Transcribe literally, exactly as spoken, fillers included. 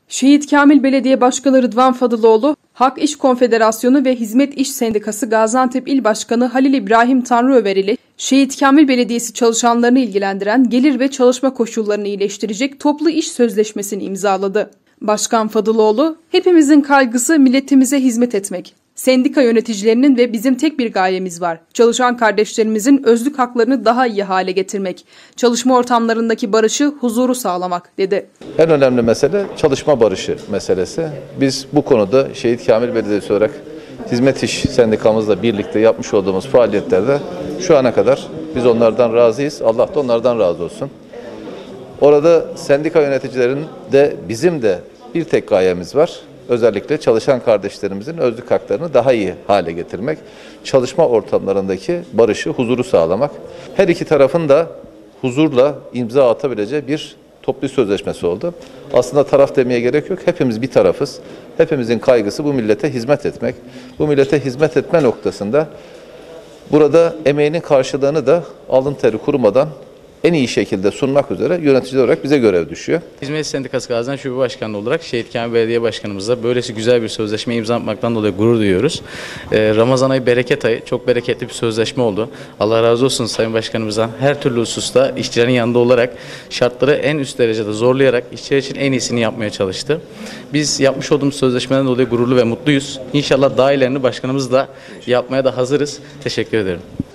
Şehit Kamil Belediye Başkanı Rıdvan Fadıloğlu, Hak İş Konfederasyonu ve Hizmet İş Sendikası Gaziantep İl Başkanı Halil İbrahim Tanrıöver ile Şehit Kamil Belediyesi çalışanlarını ilgilendiren gelir ve çalışma koşullarını iyileştirecek toplu iş sözleşmesini imzaladı. Başkan Fadıloğlu, "Hepimizin kaygısı milletimize hizmet etmek. Sendika yöneticilerinin ve bizim tek bir gayemiz var. Çalışan kardeşlerimizin özlük haklarını daha iyi hale getirmek. Çalışma ortamlarındaki barışı, huzuru sağlamak," dedi. En önemli mesele çalışma barışı meselesi. Biz bu konuda Şehit Kamil Belediyesi olarak Hizmet İş Sendikamızla birlikte yapmış olduğumuz faaliyetlerde şu ana kadar biz onlardan razıyız. Allah da onlardan razı olsun. Orada sendika yöneticilerin de bizim de bir tek gayemiz var. Özellikle çalışan kardeşlerimizin özlük haklarını daha iyi hale getirmek, çalışma ortamlarındaki barışı, huzuru sağlamak. Her iki tarafın da huzurla imza atabileceği bir toplu sözleşmesi oldu. Aslında taraf demeye gerek yok. Hepimiz bir tarafız. Hepimizin kaygısı bu millete hizmet etmek. Bu millete hizmet etme noktasında burada emeğinin karşılığını da alın teri kurumadan en iyi şekilde sunmak üzere yönetici olarak bize görev düşüyor. Hizmet Sendikası Gaziantep Şube Başkanı olarak Şehit Kamil Belediye Başkanımızla böylesi güzel bir sözleşme imza atmaktan dolayı gurur duyuyoruz. Ee, Ramazan ayı bereket ayı, çok bereketli bir sözleşme oldu. Allah razı olsun Sayın Başkanımızdan. Her türlü hususta işçilerin yanında olarak şartları en üst derecede zorlayarak işçiler için en iyisini yapmaya çalıştı. Biz yapmış olduğumuz sözleşmeden dolayı gururlu ve mutluyuz. İnşallah daha ilerini başkanımız da yapmaya da hazırız. Teşekkür ederim.